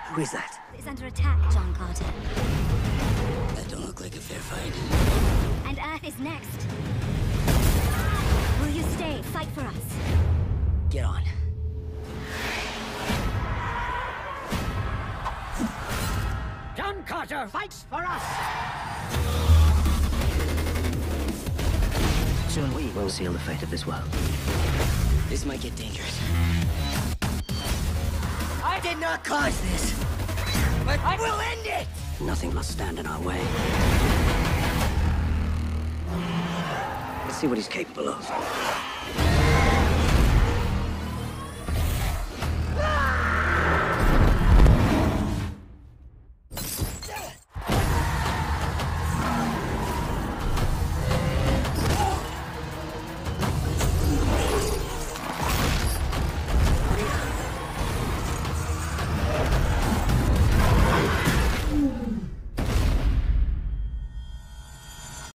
Who is that? Is under attack, John Carter. That don't look like a fair fight. And Earth is next. Will you stay? Fight for us. Get on. John Carter fights for us! Soon we will seal the fate of this world. This might get dangerous. I did not cause this, but I will end it! Nothing must stand in our way. Let's see what he's capable of.